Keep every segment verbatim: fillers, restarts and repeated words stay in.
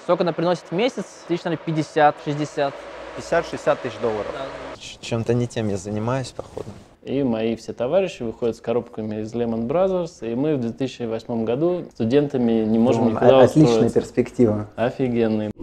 Сколько она приносит в месяц? Тысяч, наверное, пятьдесят-шестьдесят. пятьдесят-шестьдесят тысяч долларов. Да. Чем-то не тем я занимаюсь, походу. И мои все товарищи выходят с коробками из Lehman Brothers, и мы в две тысячи восьмом году студентами не можем ну, никуда отличная устроиться. Отличная перспектива. Офигенный.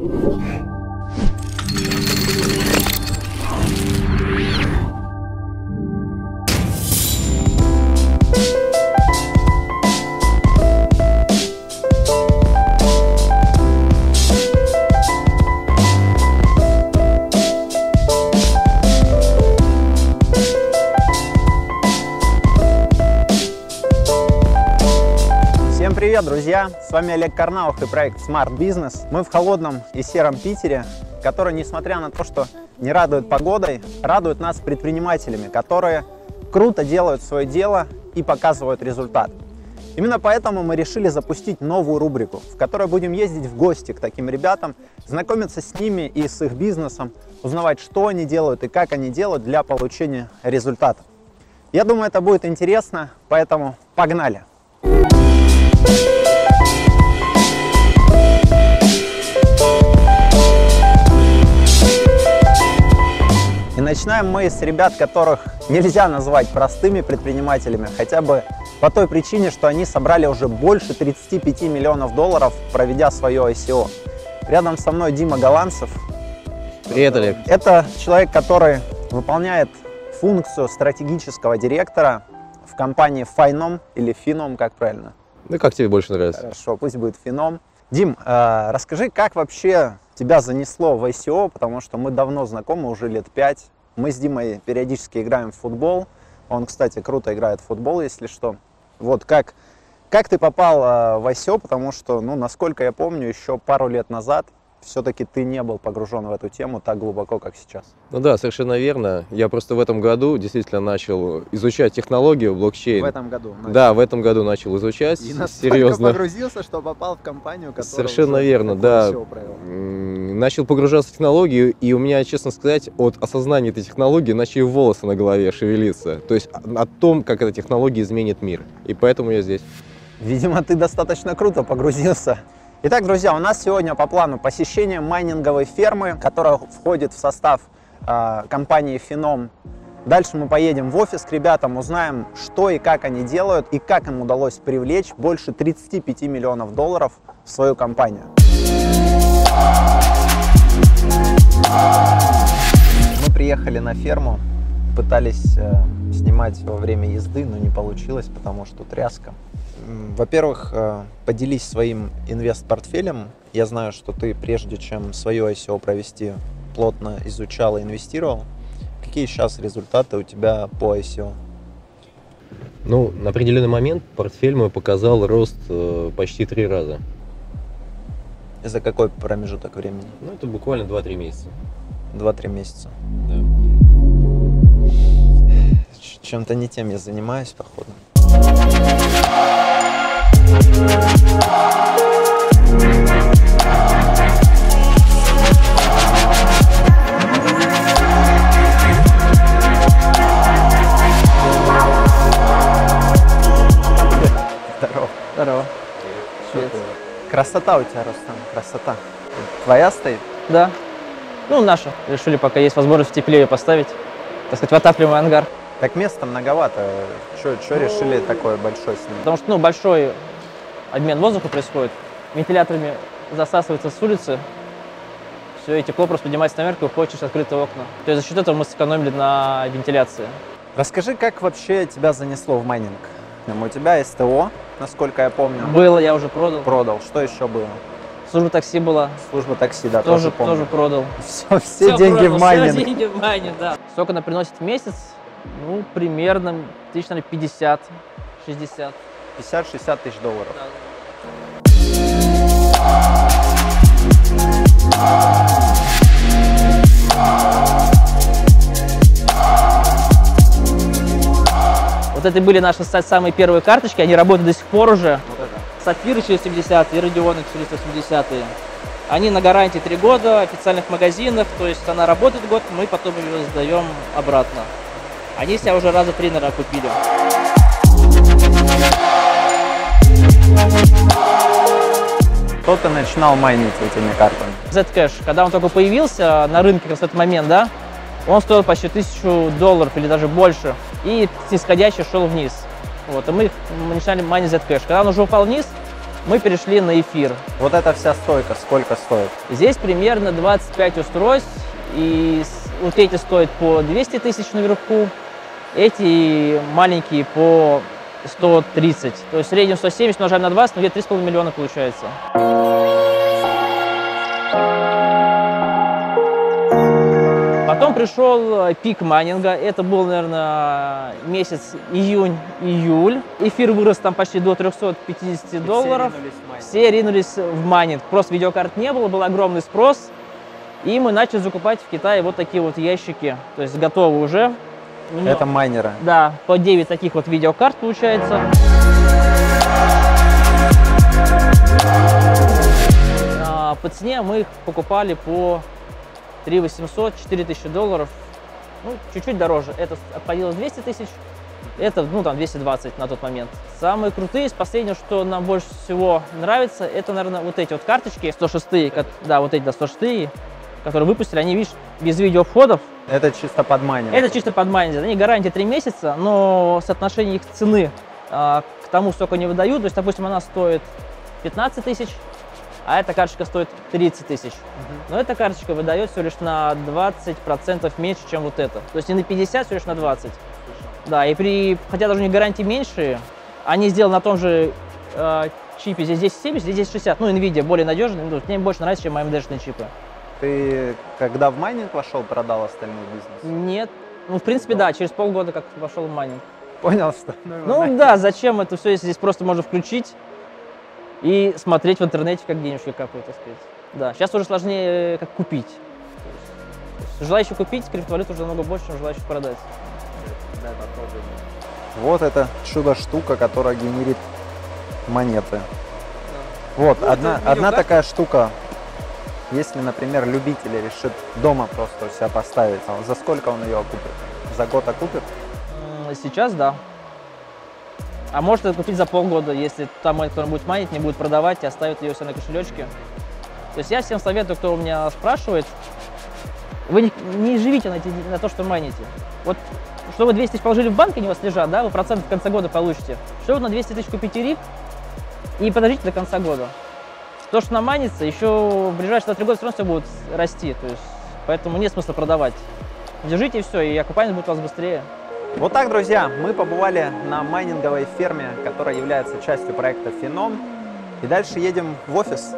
Привет, друзья! С вами Олег Карнаух и проект Smart Business. Мы в холодном и сером Питере, который, несмотря на то, что не радует погодой, радует нас предпринимателями, которые круто делают свое дело и показывают результат. Именно поэтому мы решили запустить новую рубрику, в которой будем ездить в гости к таким ребятам, знакомиться с ними и с их бизнесом, узнавать, что они делают и как они делают для получения результата. Я думаю, это будет интересно, поэтому погнали! И начинаем мы с ребят, которых нельзя назвать простыми предпринимателями, хотя бы по той причине, что они собрали уже больше тридцати пяти миллионов долларов, проведя свое ай си о. Рядом со мной Дима Голландцев. Привет, Олег. Это человек, который выполняет функцию стратегического директора в компании Finom или Finom, как правильно? Ну, как тебе больше нравится? Хорошо, пусть будет Finom. Дим, э, расскажи, как вообще тебя занесло в ай си о, потому что мы давно знакомы, уже лет пять. Мы с Димой периодически играем в футбол. Он, кстати, круто играет в футбол, если что. Вот как, как ты попал э, в ай си о, потому что, ну, насколько я помню, еще пару лет назад все-таки ты не был погружен в эту тему так глубоко, как сейчас. Ну да, совершенно верно. Я просто в этом году действительно начал изучать технологию блокчейн. В этом году? Начал. Да, в этом году начал изучать. И настолько серьезно погрузился, что попал в компанию, которая совершенно уже верно, да. провел. Начал погружаться в технологию, и у меня, честно сказать, от осознания этой технологии начали волосы на голове шевелиться. То есть о том, как эта технология изменит мир. И поэтому я здесь. Видимо, ты достаточно круто погрузился. Итак, друзья, у нас сегодня по плану посещение майнинговой фермы, которая входит в состав э, компании Finom. Дальше мы поедем в офис к ребятам, узнаем, что и как они делают, и как им удалось привлечь больше тридцати пяти миллионов долларов в свою компанию. Мы приехали на ферму, пытались э, снимать во время езды, но не получилось, потому что тряска. Во-первых, поделись своим инвест-портфелем. Я знаю, что ты, прежде чем свое ай си о провести, плотно изучал и инвестировал. Какие сейчас результаты у тебя по ай си о? Ну, на определенный момент портфель мой показал рост э, почти три раза. И за какой промежуток времени? Ну, это буквально два-три месяца. два-три месяца. Да. Чем-то не тем я занимаюсь, походу. Здорово. Здорово. Привет. Красота у тебя, Рустам, красота. Твоя стоит? Да. Ну, наша. Решили, пока есть возможность в тепле ее поставить. Так сказать, в отапливаемый ангар. Так места многовато. Что ну, решили такое большое снять? Потому что, ну, большой обмен воздуха происходит. Вентиляторами засасывается с улицы. Все, и тепло просто поднимается наверх и уходит через открытые окна. То есть за счет этого мы сэкономили на вентиляции. Расскажи, как вообще тебя занесло в майнинг? У тебя эс тэ о, насколько я помню. Было, я уже продал. Продал. Что еще было? Служба такси была. Служба такси, да, тоже, тоже помню. Тоже продал. Все, все, все деньги продал, в майнинг. Все деньги в майнинг, да. Сколько она приносит в месяц? Ну, примерно тысяч, наверное, пятьдесят-шестьдесят. пятьдесят-шестьдесят тысяч долларов. Да. Вот это были наши самые первые карточки, они работают до сих пор уже. Вот это. Сапфиры через семидесятые и Родионы через восьмидесятые. Они на гарантии три года, в официальных магазинах, то есть она работает год, мы потом ее сдаем обратно. Они себя уже раза три, наверное, купили. что ты начинал майнить этими картами? Zcash, когда он только появился на рынке в этот момент, да, он стоил почти тысячу долларов или даже больше, и снисходящий шел вниз. Вот, и мы, мы начинали майнить Zcash. Когда он уже упал вниз, мы перешли на эфир. Вот эта вся стойка сколько стоит? Здесь примерно двадцать пять устройств, и вот эти стоят по двести тысяч наверху, эти маленькие по сто тридцать. То есть в среднем сто семьдесят умножаем на двадцать, ну где-то три с половиной миллиона получается. Потом пришел пик майнинга, это был, наверное, месяц июнь-июль. Эфир вырос там почти до трёхсот пятидесяти долларов. Все ринулись в майнинг. Просто видеокарт не было, был огромный спрос. И мы начали закупать в Китае вот такие вот ящики, то есть готовы уже. Это майнеры? Да, по девять таких вот видеокарт получается. По цене мы их покупали по три восемьсот, четыре тысячи долларов, ну, чуть-чуть дороже. Это обходилось двести тысяч, это, ну, там, двести двадцать на тот момент. Самые крутые, из последнего, что нам больше всего нравится, это, наверное, вот эти вот карточки, сто шестые, да, вот эти, да, сто шестые, которые выпустили, они, видишь, без видеовходов. Это чисто под майнинг? Это чисто под майнинг. Они гарантия три месяца, но соотношение их цены а, к тому, сколько они выдают, то есть, допустим, она стоит пятнадцать тысяч, а эта карточка стоит тридцать тысяч. Uh-huh. Но эта карточка выдает всего лишь на двадцать процентов меньше, чем вот эта. То есть не на пятьдесят, всего лишь на двадцать. Uh-huh. Да, и при, хотя даже у них гарантии меньшие, они сделаны на том же э, чипе, здесь десять семьдесят, здесь десять шестьдесят. Ну, NVIDIA более надежный, ну, мне больше нравится, чем эй эм ди-шные чипы. Ты, когда в майнинг вошел, продал остальной бизнес? Нет. Ну, в принципе, да, через полгода как вошел в майнинг. Понял, что? Ну, ну да, зачем это все, если здесь просто можно включить и смотреть в интернете, как денежки капают, так сказать. Да, сейчас уже сложнее как купить. Желающих купить криптовалюту уже намного больше, чем желающих продать. Вот это чудо-штука, которая генерит монеты. Да. Вот, ну, одна, одна такая штука, если, например, любитель решит дома просто у себя поставить, за сколько он ее окупит? За год окупит? Сейчас да. А может это купить за полгода, если там, который будет майнить, не будет продавать и оставит ее все на кошелечке. То есть я всем советую, кто у меня спрашивает, вы не, не живите на, эти, на то, что майните. Вот, что вы двести тысяч положили в банк, они у вас лежат, да, вы проценты в конце года получите. Что вы на двести тысяч купите рик и подождите до конца года. То, что намайнится, еще в ближайшие два-три года все равно все будет расти. То есть, поэтому нет смысла продавать. Держите и все, и окупаемость будет у вас быстрее. Вот так, друзья, мы побывали на майнинговой ферме, которая является частью проекта Фином. И дальше едем в офис.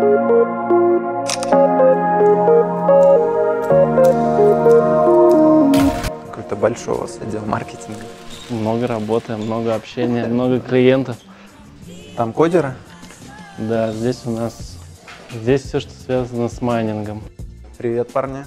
Какой-то большой у вас отдел маркетинга. Много работы, много общения, много клиентов. Там кодеры? Да, здесь у нас, здесь все, что связано с майнингом. Привет, парни.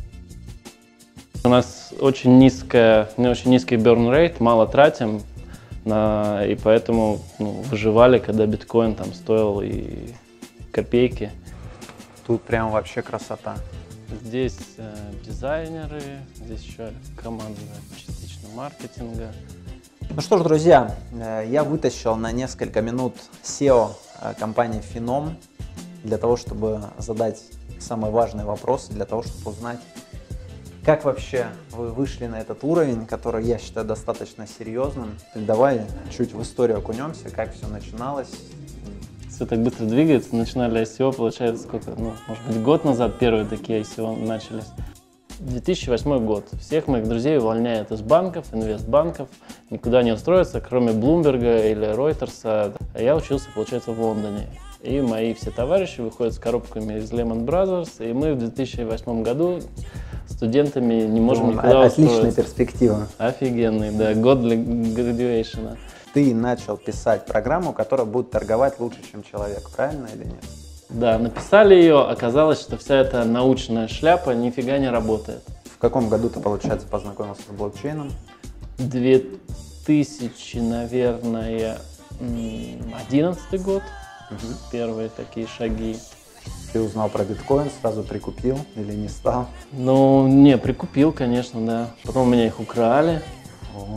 У нас очень низкая, не очень низкий burn rate, мало тратим, на, и поэтому ну, выживали, когда биткоин там стоил и копейки. Тут прям вообще красота. Здесь э, дизайнеры, здесь еще команда частично маркетинга. Ну что ж, друзья, я вытащил на несколько минут сео компании Фином для того, чтобы задать самые важные вопросы, для того, чтобы узнать, как вообще вы вышли на этот уровень, который я считаю достаточно серьезным. Давай чуть в историю окунемся, как все начиналось. Все так быстро двигается. Начинали ай си о, получается, сколько, ну, может быть, год назад первые такие ай си о начались. две тысячи восьмой год. Всех моих друзей увольняют из банков, инвестбанков, никуда не устроиться, кроме Bloomberg или Reuters. А я учился, получается, в Лондоне. И мои все товарищи выходят с коробками из Lehman Brothers, и мы в две тысячи восьмом году студентами не можем ну, никуда отличная устроиться. Отличная перспектива. Офигенный, да, год для graduation. Ты начал писать программу, которая будет торговать лучше, чем человек, правильно или нет? Да, написали ее, оказалось, что вся эта научная шляпа нифига не работает. В каком году ты, получается, познакомился с блокчейном? две тысячи, наверное, одиннадцатый год. Угу. Первые такие шаги. Ты узнал про биткоин, сразу прикупил или не стал? Ну, не, прикупил, конечно, да. Потом у меня их украли. О,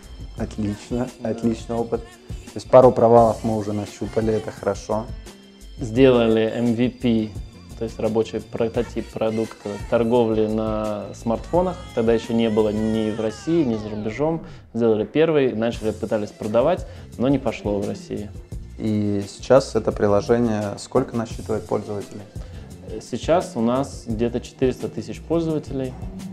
отлично, да. Отличный опыт. То есть пару провалов мы уже нащупали, это хорошо. сделали эм ви пи, то есть рабочий прототип продукта торговли на смартфонах. Тогда еще не было ни в России, ни за рубежом. Сделали первый, начали, пытались продавать, но не пошло в России. И сейчас это приложение сколько насчитывает пользователей? Сейчас у нас где-то четыреста тысяч пользователей.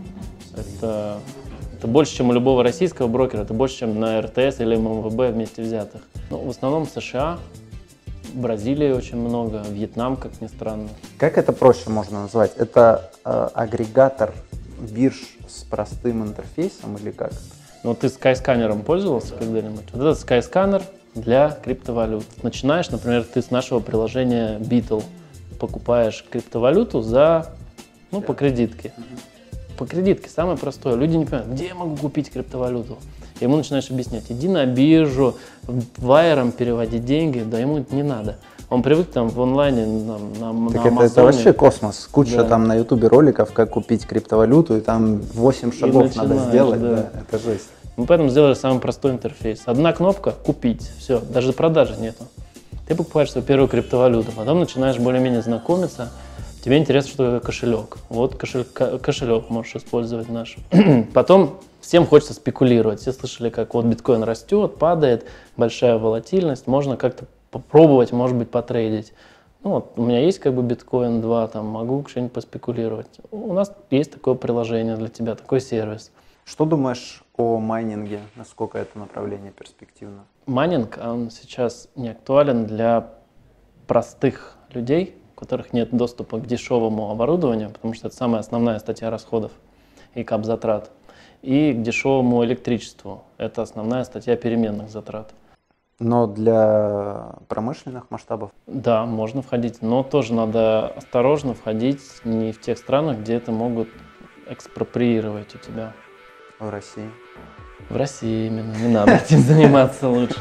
Это, это больше, чем у любого российского брокера, это больше, чем на эр тэ эс или эм эм вэ бэ вместе взятых. Ну, в основном США, Бразилии очень много, Вьетнам, как ни странно. Как это проще можно назвать? Это э, агрегатор бирж с простым интерфейсом или как? Ну, ты Skyscanner пользовался когда-нибудь? Вот этот Skyscanner для криптовалют. Начинаешь, например, ты с нашего приложения Beetle покупаешь криптовалюту за, ну, по кредитке. По кредитке самое простое. Люди не понимают, где я могу купить криптовалюту. Ему начинаешь объяснять, иди на биржу, вайером переводи деньги, да ему это не надо. Он привык там в онлайне, на, на, так на это, это вообще космос. Куча да. там на ютубе роликов, как купить криптовалюту, и там восемь шагов надо сделать. Да. Да, это жесть. Мы поэтому сделали самый простой интерфейс. Одна кнопка – купить, все, даже продажи нету. Ты покупаешь свою первую криптовалюту, потом начинаешь более-менее знакомиться. Тебе интересно, что такое кошелек. Вот кошель, кошелек можешь использовать наш. Потом всем хочется спекулировать. Все слышали, как вот биткоин растет, падает, большая волатильность. Можно как-то попробовать, может быть, потрейдить. Ну, вот, у меня есть как бы биткоин два, там, могу что-нибудь поспекулировать. У нас есть такое приложение для тебя, такой сервис. Что думаешь о майнинге? Насколько это направление перспективно? Майнинг, он сейчас не актуален для простых людей, у которых нет доступа к дешевому оборудованию, потому что это самая основная статья расходов и кап-затрат, и к дешевому электричеству. Это основная статья переменных затрат. Но для промышленных масштабов? Да, можно входить, но тоже надо осторожно входить не в тех странах, где это могут экспроприировать у тебя. В России? В России именно, не надо этим заниматься лучше.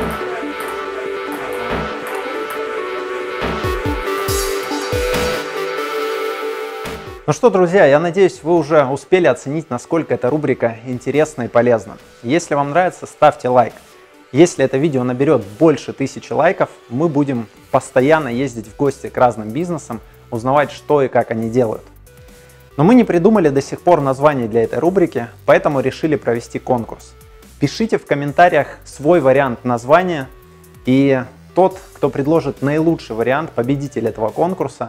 Ну что, друзья, я надеюсь, вы уже успели оценить, насколько эта рубрика интересна и полезна. Если вам нравится, ставьте лайк. Если это видео наберет больше тысячи лайков, мы будем постоянно ездить в гости к разным бизнесам, узнавать, что и как они делают. Но мы не придумали до сих пор название для этой рубрики, поэтому решили провести конкурс. Пишите в комментариях свой вариант названия, и тот, кто предложит наилучший вариант, победитель этого конкурса,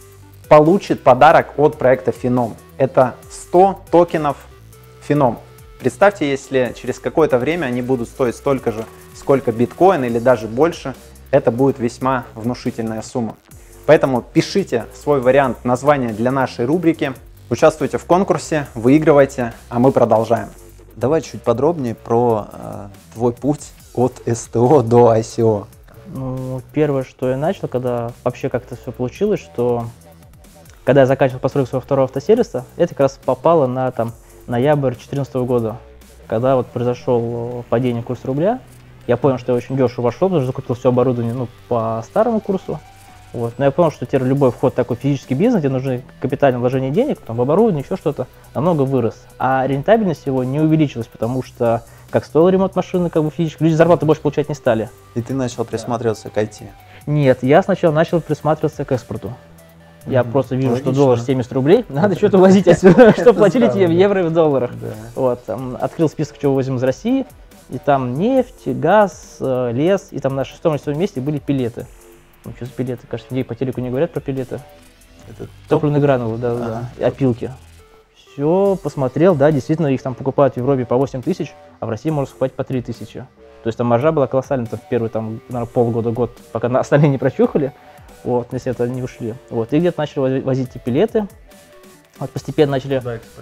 получит подарок от проекта Finom. Это сто токенов Finom. Представьте, если через какое-то время они будут стоить столько же, сколько биткоин или даже больше, это будет весьма внушительная сумма. Поэтому пишите свой вариант названия для нашей рубрики, участвуйте в конкурсе, выигрывайте, а мы продолжаем. Давай чуть подробнее про э, твой путь от эс тэ о до ай си о. Ну, первое, что я начал, когда вообще как-то все получилось, что когда я заканчивал постройку своего второго автосервиса, это как раз попало на там, ноябрь две тысячи четырнадцатого года, когда вот произошел падение курса рубля. Я понял, что я очень дешево вошел, потому что закупил все оборудование ну, по старому курсу. Вот. Но я понял, что теперь любой вход в такой физический бизнес, где нужны капитальные вложения денег, там, в оборудование, еще что-то, намного вырос. А рентабельность его не увеличилась, потому что как стоил ремонт машины, как бы физически, люди зарплаты больше получать не стали. И ты начал присматриваться к ай ти? Нет, я сначала начал присматриваться к экспорту. Я mm-hmm. просто вижу, Логично. Что доллар семьдесят рублей, надо что-то возить отсюда, чтобы платили тебе в евро и в долларах. Вот, открыл список, чего возим из России, и там нефть, газ, лес, и там на шестом или седьмом месте были пилеты. Ну, что за пилеты? Кажется, людей по телеку не говорят про пилеты. Это топливные гранулы, да, да, да, опилки. Все, посмотрел, да, действительно, их там покупают в Европе по восемь тысяч, а в России можно покупать по три тысячи. То есть там маржа была колоссальная, там, в первые, там, наверное, полгода-год, пока остальные не прочухали. Вот, если это не ушли. Вот, и где-то начали возить эти пилеты. Вот постепенно начали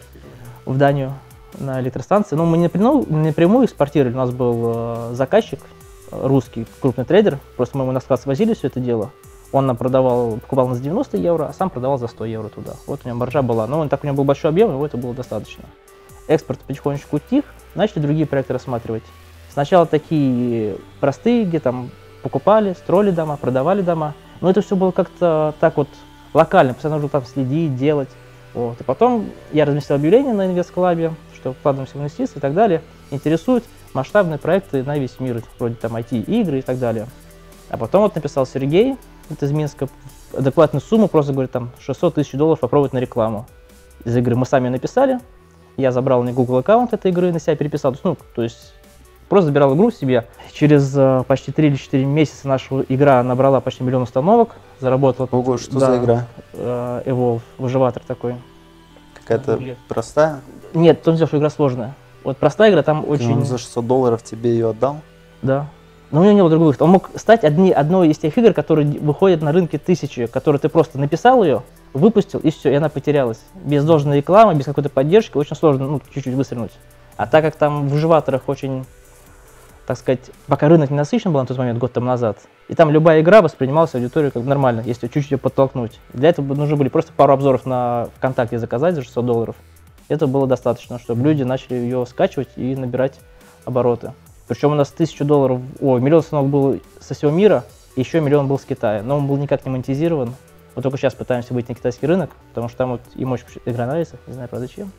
в Данию на электростанции. Ну, мы не напрямую, не напрямую экспортировали, у нас был э, заказчик, русский крупный трейдер. Просто мы ему на склад свозили все это дело. Он нам продавал, покупал нас за девяносто евро, а сам продавал за сто евро туда. Вот у него маржа была. Но он, так у него был большой объем, его это было достаточно. Экспорт потихонечку утих, начали другие проекты рассматривать. Сначала такие простые, где там покупали, строили дома, продавали дома. Но это все было как-то так вот локально, постоянно нужно там следить, делать. Вот. И потом я разместил объявление на InvestClub, что вкладываемся в инвестиции и так далее. Интересуют масштабные проекты на весь мир, вроде там ай ти-игры и так далее. А потом вот написал Сергей, это из Минска, адекватную сумму, просто говорит, там шестьсот тысяч долларов попробовать на рекламу из игры. Мы сами написали, я забрал на Google аккаунт этой игры, на себя переписал, ну, то есть просто забирал игру себе. Через uh, почти три или четыре месяца наша игра набрала почти миллион установок, заработала. Ого, что да, за игра? Uh, Evolve, выживатор такой. Какая-то простая? Нет, то что игра сложная. Вот простая игра там Ты очень... Он за шестьсот долларов тебе ее отдал? Да. Но у него не было другого выхода. Он мог стать одни, одной из тех игр, которые выходят на рынке тысячи, которые ты просто написал ее, выпустил, и все, и она потерялась. Без должной рекламы, без какой-то поддержки очень сложно, ну, чуть-чуть выстрелить. А так как там в выживаторах очень, так сказать, пока рынок не насыщен был на тот момент, год тому назад, и там любая игра воспринималась аудиторией как нормально, если чуть-чуть ее подтолкнуть. Для этого нужны были просто пару обзоров на ВКонтакте заказать за шестьсот долларов. Это было достаточно, чтобы люди начали ее скачивать и набирать обороты. Причем у нас тысячу долларов, о, миллион установок был со всего мира, и еще миллион был с Китая, но он был никак не монетизирован. Мы только сейчас пытаемся выйти на китайский рынок, потому что там вот им очень игра нравится, не знаю, правда, чем.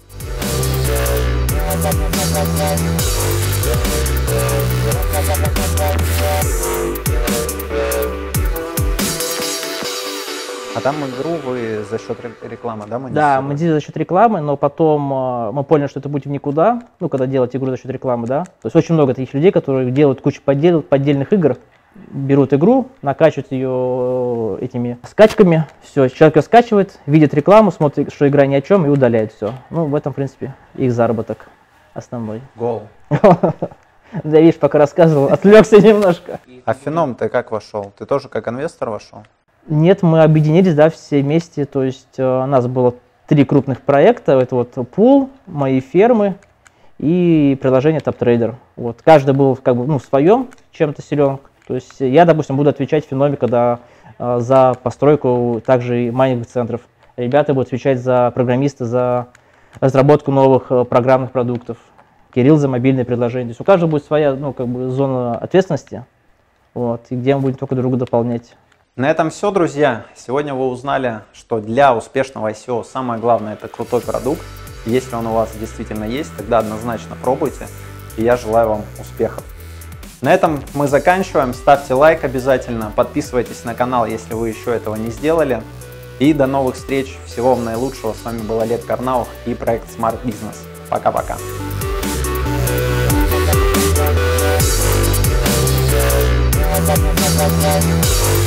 А там игру вы за счет рекламы, да, монетизируете? Да, монетизируем за счет рекламы, но потом э, мы поняли, что это будет в никуда, ну, когда делать игру за счет рекламы, да. То есть очень много таких людей, которые делают кучу поддел, поддельных игр, берут игру, накачивают ее этими скачками, все, человек ее скачивает, видит рекламу, смотрит, что игра ни о чем, и удаляет все. Ну, в этом, в принципе, их заработок основной. Гол. Да, видишь, пока рассказывал, отвлекся немножко. А в Феном ты как вошел? Ты тоже как инвестор вошел? Нет, мы объединились, да, все вместе, то есть э, у нас было три крупных проекта, это вот Pool, мои фермы и приложение TopTrader. Вот, каждый был как бы, ну, в своем чем-то силен, то есть я, допустим, буду отвечать в Феноме, когда э, за постройку также и майнинговых центров, ребята будут отвечать за программисты, за разработку новых э, программных продуктов, Кирилл за мобильные приложения, то есть у каждого будет своя, ну, как бы зона ответственности, вот, и где мы будем только друг друга дополнять. На этом все, друзья. Сегодня вы узнали, что для успешного ай си о самое главное – это крутой продукт. Если он у вас действительно есть, тогда однозначно пробуйте. И я желаю вам успехов. На этом мы заканчиваем. Ставьте лайк обязательно. Подписывайтесь на канал, если вы еще этого не сделали. И до новых встреч. Всего вам наилучшего. С вами был Олег Карнаух и проект Smart Business. Пока-пока. We'll be right back.